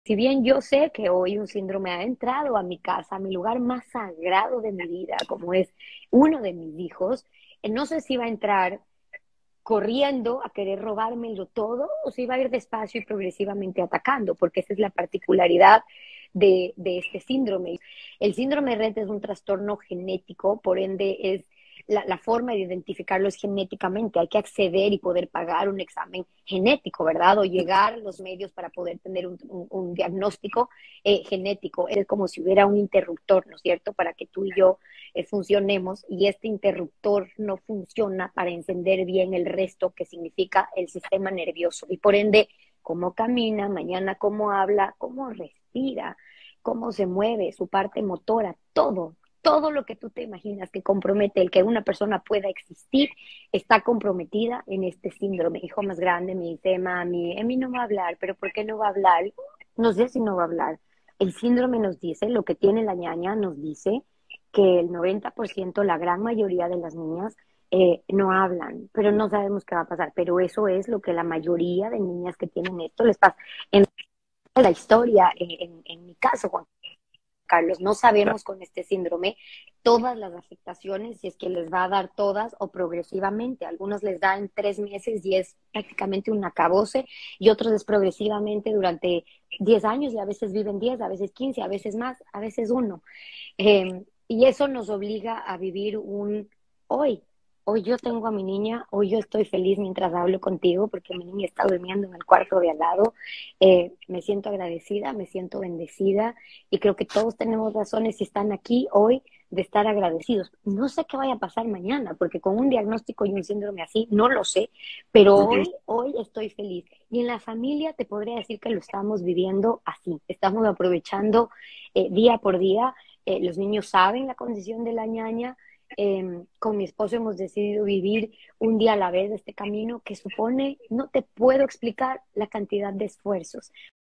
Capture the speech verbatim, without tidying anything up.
Si bien yo sé que hoy un síndrome ha entrado a mi casa, a mi lugar más sagrado de mi vida, como es uno de mis hijos, eh, no sé si va a entrar corriendo a querer robármelo todo o si va a ir despacio y progresivamente atacando, porque esa es la particularidad de, de este síndrome. El síndrome de Rett es un trastorno genético, por ende es la, la, forma de identificarlo es genéticamente. Hay que acceder y poder pagar un examen genético, ¿verdad? O llegar a los medios para poder tener un, un, un diagnóstico eh, genético. Es como si hubiera un interruptor, ¿no es cierto? Para que tú y yo eh, funcionemos, y este interruptor no funciona para encender bien el resto, que significa el sistema nervioso. Y por ende, cómo camina, mañana cómo habla, cómo respira, cómo se mueve, su parte motora, todo, todo lo que tú te imaginas que compromete el que una persona pueda existir, está comprometida en este síndrome. Mi hijo más grande me dice, mami, Emi no va a hablar, pero ¿por qué no va a hablar? No sé si no va a hablar. El síndrome nos dice, lo que tiene la ñaña nos dice que el noventa por ciento, la gran mayoría de las niñas, eh, no hablan, pero no sabemos qué va a pasar. Pero eso es lo que la mayoría de niñas que tienen esto les pasa. En la historia, en, en, en mi caso, Juan Carlos, no sabemos con este síndrome todas las afectaciones, si es que les va a dar todas o progresivamente. Algunos les da en tres meses y es prácticamente un acabose, y otros es progresivamente durante diez años, y a veces viven diez, a veces quince, a veces más, a veces uno. Eh, y eso nos obliga a vivir un hoy. Hoy yo tengo a mi niña, hoy yo estoy feliz mientras hablo contigo porque mi niña está durmiendo en el cuarto de al lado. Eh, me siento agradecida, me siento bendecida, y creo que todos tenemos razones, si están aquí hoy, de estar agradecidos. No sé qué vaya a pasar mañana, porque con un diagnóstico y un síndrome así, no lo sé, pero Ujú. hoy, hoy estoy feliz. Y en la familia te podría decir que lo estamos viviendo así, estamos aprovechando eh, día por día. Eh, los niños saben la condición de la ñaña. Eh, con mi esposo hemos decidido vivir un día a la vez este camino que supone, no te puedo explicar la cantidad de esfuerzos.